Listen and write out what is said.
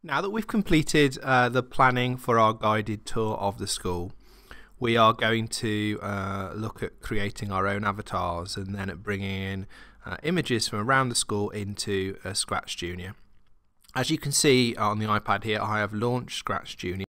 Now that we've completed the planning for our guided tour of the school, we are going to look at creating our own avatars and then at bringing in images from around the school into Scratch Jnr. As you can see on the iPad here, I have launched Scratch Jnr.